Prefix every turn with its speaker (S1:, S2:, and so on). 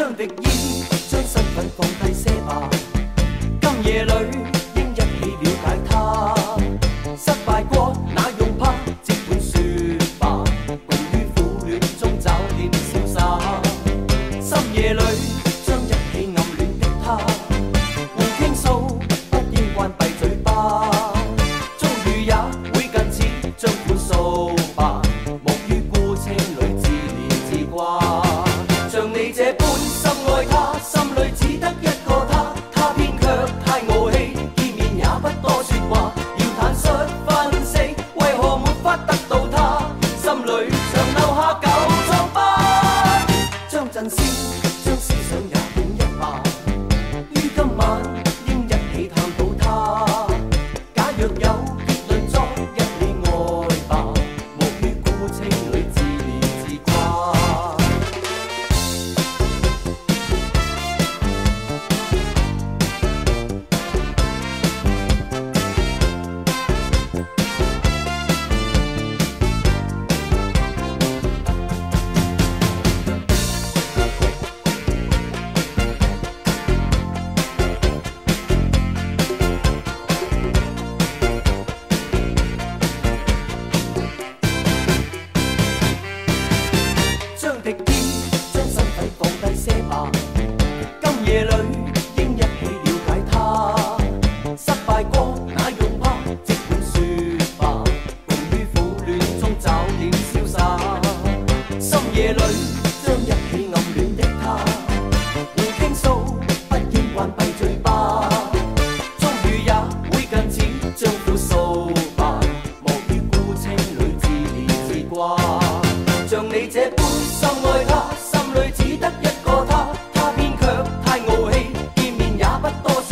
S1: 將敵意，將身份放低些吧。今夜裏應一起了解他，失敗過那用怕，即管說吧，共於苦戀中找點瀟灑。深夜裏將一起暗戀的他，互傾訴，不應關閉嘴巴。遭遇也會近似，將款數吧，莫於孤清裏自憐自掛。像你這般深愛他，心裏只得一個他，他偏卻太傲氣，見面也不多說話，要坦率分析，為何沒法得到他，心裏常留下舊瘡疤。將陣先，將思想也變一吧，於今晚應一起探討他。假若有結論，作一起愛吧，莫於孤清裏自憐自掛。將敵意，將身份放低些吧。今夜裏應一起了解他，失敗過那用怕，即管說吧，共於苦戀中找點瀟灑。深夜裏將一起暗戀的他，互傾訴，不應關閉嘴巴。遭遇也會近似，將苦訴吧，莫於孤清裏自憐自掛。像你這般深愛他，心裏只得一個他，他偏卻太傲氣，見面也不多